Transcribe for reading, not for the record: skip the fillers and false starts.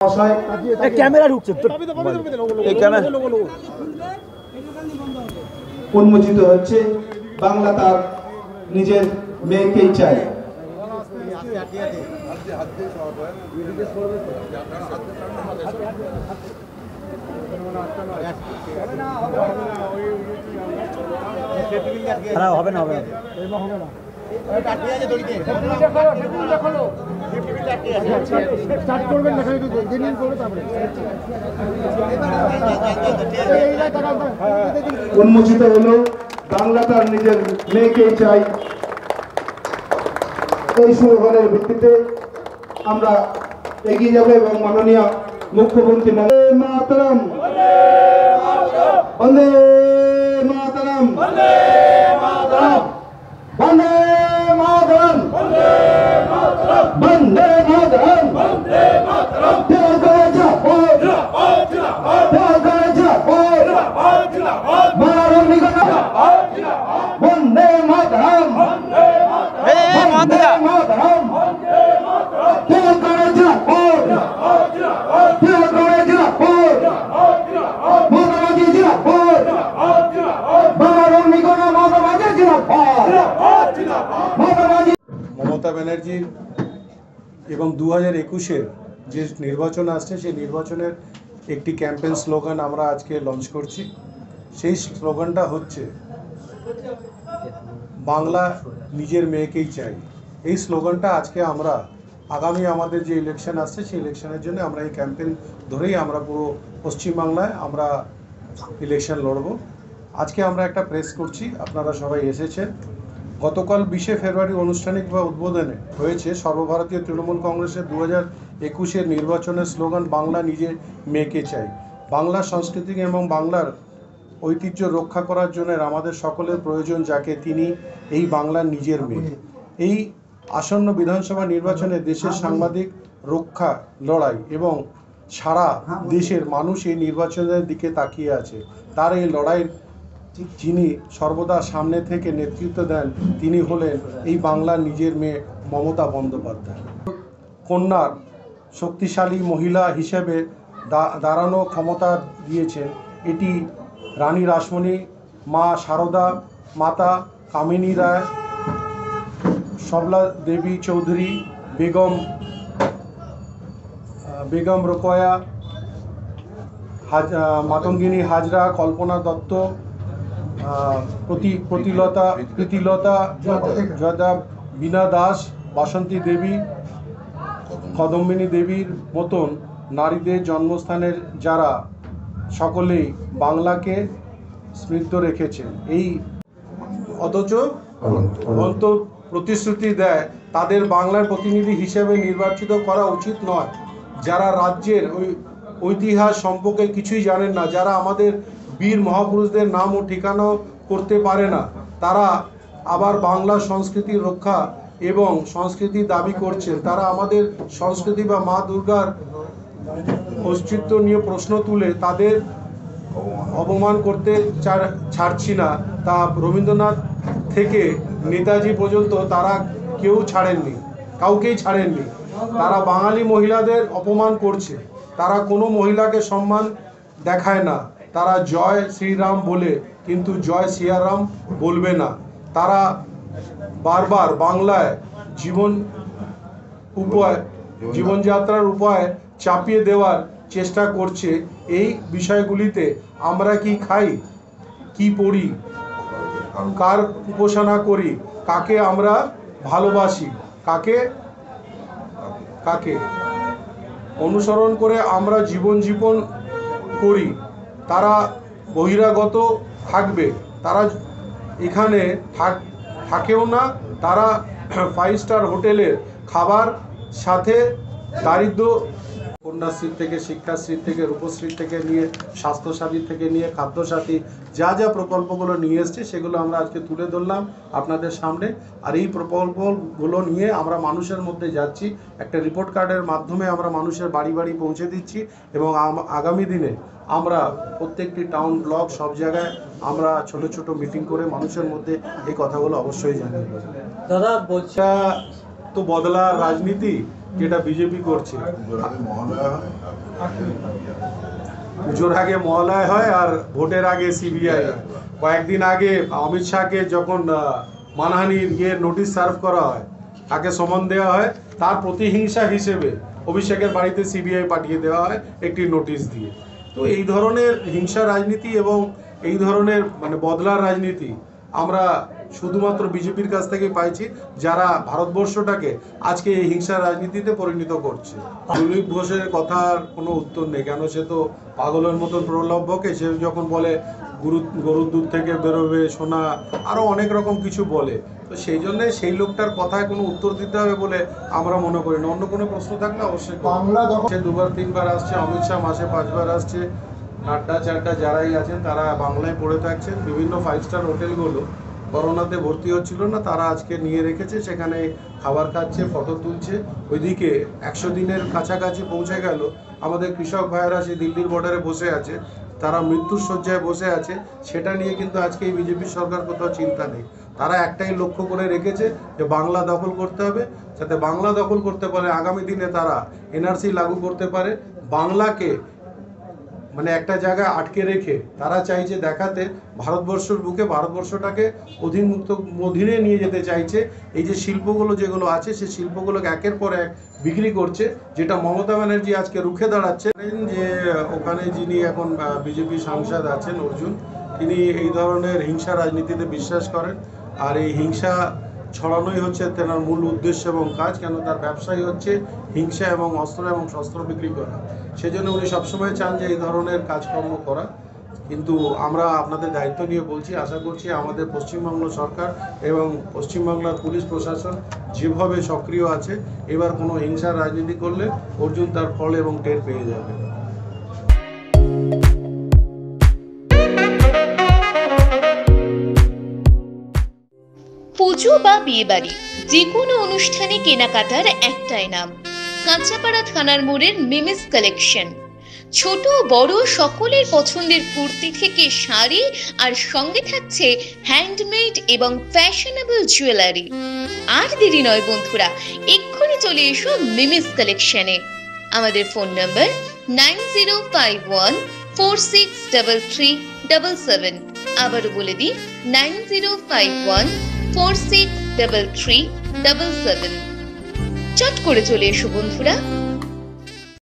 Camera ঢুকছে উন্মোচিত হচ্ছে বাংলা তার নিজের মেয়েকেই চায়। হবে না উন্মোচিত হলো বাংলা তার নিজের মেয়েকেই চাই। এই স্লোগানের ভিত্তিতে আমরা এগিয়ে যাব এবং মাননীয় মুখ্যমন্ত্রী বন্দে মাতরম বন্দে মাতরম বন্দে মাতরম বন্দে মাতরম বন্দে মাতরম বন্দে মাতরম বন্দে মাতরম মমতা ব্যানার্জির এবং 2021-এর যে নির্বাচন আসছে সেই নির্বাচনের একটি ক্যাম্পেইন স্লোগান আমরা আজকে লঞ্চ করছি। সেই স্লোগানটা হচ্ছে বাংলা নিজের মেয়েকেই চাই। এই স্লোগানটা আজকে আমরা আগামী আমাদের যে ইলেকশন আসছে সেই ইলেকশনের জন্য আমরা এই ক্যাম্পেইন ধরেই আমরা পুরো পশ্চিমবাংলায় আমরা ইলেকশন লড়ব। আজকে আমরা একটা প্রেস করছি, আপনারা সবাই এসেছেন। গতকাল 20শে ফেব্রুয়ারি আনুষ্ঠানিকভাবে উদ্বোধনে হয়েছে সর্বভারতীয় তৃণমূল কংগ্রেসের 2021-এর নির্বাচনের স্লোগান বাংলা নিজের মেয়েকে চাই। বাংলা সংস্কৃতি এবং বাংলার ঐতিহ্য রক্ষা করার জন্য আমাদের সকলের প্রয়োজন, যাকে তিনি এই বাংলার নিজের মেয়ে। এই আসন্ন বিধানসভা নির্বাচনে দেশের সাংবিধানিক রক্ষা লড়াই এবং সারা দেশের মানুষ এই নির্বাচনের দিকে তাকিয়ে আছে। তার এই লড়াইয়ের যিনি সর্বদা সামনে থেকে নেতৃত্ব দেন তিনি হলেন এই বাংলার নিজের মেয়ে মমতা বন্দ্যোপাধ্যায়। কন্যার শক্তিশালী মহিলা হিসেবে দাঁড়ানো ক্ষমতা দিয়েছেন। এটি রানী রাসমণি, মা শারদা, মাতা কামিনী রায়, সবলা দেবী চৌধুরী, বেগম রোকয়া, মাতঙ্গিনী হাজরা, কল্পনা দত্ত, প্রীতিলতা জয়দা, বীণা দাস, বাসন্তী দেবী, কদম্বিনী দেবীর মতন নারীদের জন্মস্থানের যারা সকলেই বাংলাকে স্মৃত রেখেছেন। এই অথচ প্রতিশ্রুতি দেয় তাদের বাংলার প্রতিনিধি হিসেবে নির্বাচিত করা উচিত নয়। যারা রাজ্যের ঐতিহাস সম্পর্কে কিছুই জানেন না, যারা আমাদের বীর মহাপুরুষদের নাম ও ঠিকানা করতে পারে না, তারা আবার বাংলা সংস্কৃতি রক্ষা এবং সংস্কৃতি দাবি করছেন। তারা আমাদের সংস্কৃতি বা মা দুর্গার অস্তিত্ব নিয়ে প্রশ্ন তুলে তাদের অপমান করতে ছাড়ছি না। তা রবীন্দ্রনাথ থেকে নেতাজি পর্যন্ত তারা কাউকেই ছাড়েননি। তারা বাঙালি মহিলাদের অপমান করছে। তারা কোনো মহিলাকে সম্মান দেখায় না। তারা জয় শ্রীরাম বলে কিন্তু জয় সিয়ারাম বলবে না। তারা বারবার বাংলায় জীবনযাত্রার উপায় চাপিয়ে দেওয়ার চেষ্টা করছে। এই বিষয়গুলিতে আমরা কি খাই, কি পড়ি, কার উপাসনা করি, কাকে আমরা ভালোবাসি, কাকে অনুসরণ করে আমরা জীবন করি, তারা বহিরাগত থাকবে। তারা এখানে থাকেও না। তারা 5 স্টার হোটেলের খাবার সাথে দারিদ্র, কন্যাশ্রী থেকে, শিক্ষাশ্রী থেকে, রূপশ্রী থেকে নিয়ে, স্বাস্থ্যসাথী থেকে নিয়ে, খাদ্যসাথী যা প্রকল্পগুলো নিয়ে এসছে সেগুলো আমরা আজকে তুলে ধরলাম আপনাদের সামনে। আর এই প্রকল্পগুলো নিয়ে আমরা মানুষের মধ্যে যাচ্ছি, একটা রিপোর্ট কার্ডের মাধ্যমে আমরা মানুষের বাড়ি বাড়ি পৌঁছে দিচ্ছি এবং আগামী দিনে আমরা প্রত্যেকটি টাউন ব্লক সব জায়গায় আমরা ছোট ছোট মিটিং করে মানুষের মধ্যে এই কথাগুলো অবশ্যই জানিয়ে দেব। দাদা বলছি তো বদলার রাজনীতি যেটা বিজেপি করছে। পুজোর আগে মহালয়া হয় আর ভোটের আগে সিবিআই হয়। কয়েকদিন আগে অমিত শাহকে যখন মানহানির নোটিশ সার্ভ করা হয়, তাকে সমন দেওয়া হয়, তার প্রতিহিংসা হিসেবে অভিষেকের বাড়িতে সিবিআই পাঠিয়ে দেওয়া হয় একটি নোটিশ দিয়ে। তো এই ধরনের হিংসা রাজনীতি এবং এই ধরনের মানে বদলার রাজনীতি আমরা শুধুমাত্র বিজেপির কাছ থেকেই পাইছি, যারা ভারতবর্ষটাকে আজকে এই হিংসা রাজনীতিতে পরিণত করছে। দিলীপ ঘোষের কথার কোনো উত্তর নেই, কেন সে তো পাগলের মতন প্রলোভ বকে। সে যখন বলে গরুর দুধ থেকে বেরোবে সোনা, আরও অনেক রকম কিছু বলে। তো সেই জন্যে সেই লোকটার কথায় কোনো উত্তর দিতে হবে বলে আমরা মনে করি না। অন্য কোনো প্রশ্ন থাকলে অবশ্যই। বাংলা সে 2-3 বার আসছে, অমিত শাহ মাসে 5 বার আসছে, নাড্ডা চাড্ডা যারাই আছেন তারা বাংলায় পড়ে থাকছেন। বিভিন্ন 5 স্টার হোটেলগুলো করোনাতে ভর্তি হচ্ছিল না, তারা আজকে নিয়ে রেখেছে, সেখানে খাবার খাচ্ছে, ফটো তুলছে। ওইদিকে 100 দিনের কাছাকাছি পৌঁছে গেল, আমাদের কৃষক ভাইয়েরা সে দিল্লির বর্ডারে বসে আছে, তারা মৃত্যুর শয্যায় বসে আছে। সেটা নিয়ে কিন্তু আজকে এই বিজেপি সরকার কোথাও চিন্তা নেই। তারা একটাই লক্ষ্য করে রেখেছে যে বাংলা দখল করতে হবে, যাতে বাংলা দখল করতে পারে আগামী দিনে তারা এনআরসি লাগু করতে পারে। বাংলাকে মানে একটা জায়গায় আটকে রেখে তারা চাইছে দেখাতে ভারতবর্ষের বুকে ভারতবর্ষটাকে অধীনে নিয়ে যেতে চাইছে। এই যে শিল্পগুলো যেগুলো আছে সেই শিল্পগুলোকে একের পর এক বিক্রি করছে, যেটা মমতা ব্যানার্জি আজকে রুখে দাঁড়াচ্ছে। যে ওখানে যিনি এখন বিজেপি সাংসদ আছেন অর্জুন, তিনি এই ধরনের হিংসা রাজনীতিতে বিশ্বাস করেন। আর এই হিংসা ছড়ানোই হচ্ছে তেনার মূল উদ্দেশ্য এবং কাজ, কেন তার ব্যবসায়ী হচ্ছে হিংসা এবং অস্ত্র এবং শস্ত্র বিক্রি করা। সেজন্য উনি সবসময় চান যে এই ধরনের কাজকর্ম করা। কিন্তু আমরা আপনাদের দায়িত্ব নিয়ে বলছি, আশা করছি আমাদের পশ্চিমবঙ্গ সরকার এবং পশ্চিমবাংলার পুলিশ প্রশাসন যেভাবে সক্রিয় আছে, এবার কোনো হিংসার রাজনীতি করলে অর্জুন তার ফল এবং টের পেয়ে যাবে। পুজো বা বিয়ে বাড়ি যে কোনো অনুষ্ঠানে কেনাকাটার একটাই নাম, কাঁচাপাড়া থানার মোড়ের মিমিস কালেকশন। ছোট বড় সকলের পছন্দের কুর্তি থেকে শাড়ি, আর সঙ্গে থাকছে হ্যান্ডমেড এবং ফ্যাশনেবল জুয়েলারি। আর দেরি নয় বন্ধুরা, এক্ষুনি চলে এসো মিমিস কালেকশনে। আমাদের ফোন নাম্বার 9051463377। আবারও বলে দিই 9051463377। চট করে চলে এসো বন্ধুরা।